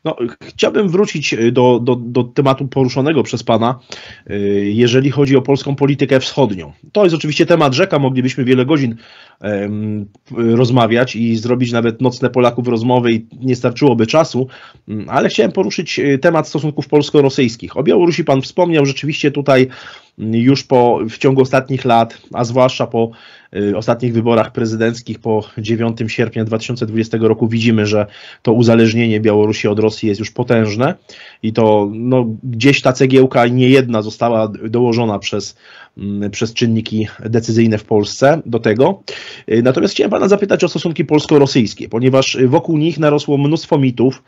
No, chciałbym wrócić do tematu poruszonego przez pana, jeżeli chodzi o polską politykę wschodnią. To jest oczywiście temat rzeka, moglibyśmy wiele godzin rozmawiać i zrobić nawet nocne Polaków rozmowy i nie starczyłoby czasu, ale chciałem poruszyć temat stosunków polsko-rosyjskich. O Białorusi pan wspomniał, rzeczywiście tutaj już w ciągu ostatnich lat, a zwłaszcza po ostatnich wyborach prezydenckich po 9 sierpnia 2020 roku widzimy, że to uzależnienie Białorusi od Rosji jest już potężne i to no, gdzieś ta cegiełka nie jedna została dołożona przez czynniki decyzyjne w Polsce do tego. Natomiast chciałem pana zapytać o stosunki polsko-rosyjskie, ponieważ wokół nich narosło mnóstwo mitów.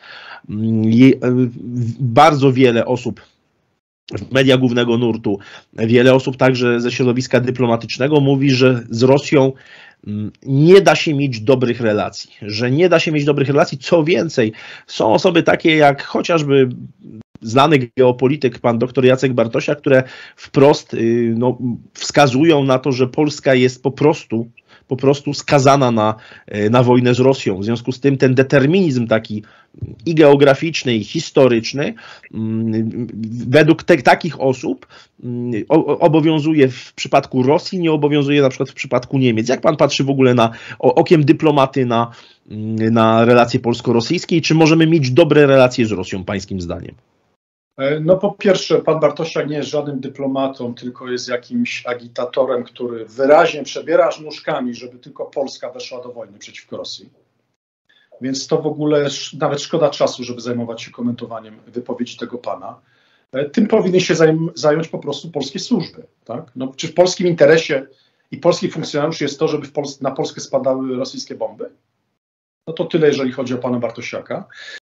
Bardzo wiele osób w mediach głównego nurtu, wiele osób także ze środowiska dyplomatycznego mówi, że z Rosją nie da się mieć dobrych relacji, że nie da się mieć dobrych relacji. Co więcej, są osoby takie jak chociażby znany geopolityk, pan dr Jacek Bartosiak, które wprost wskazują na to, że Polska jest po prostu skazana na wojnę z Rosją. W związku z tym ten determinizm taki i geograficzny, i historyczny według takich osób obowiązuje w przypadku Rosji, nie obowiązuje na przykład w przypadku Niemiec. Jak pan patrzy w ogóle okiem dyplomaty na relacje polsko-rosyjskie i czy możemy mieć dobre relacje z Rosją, pańskim zdaniem? No po pierwsze, pan Bartosiak nie jest żadnym dyplomatą, tylko jest jakimś agitatorem, który wyraźnie przebiera nóżkami, żeby tylko Polska weszła do wojny przeciwko Rosji. Więc to w ogóle nawet szkoda czasu, żeby zajmować się komentowaniem wypowiedzi tego pana. Tym powinny się zająć po prostu polskie służby. Tak? No, czy w polskim interesie i polskich funkcjonariuszy jest to, żeby na Polskę spadały rosyjskie bomby? No to tyle, jeżeli chodzi o pana Bartosiaka.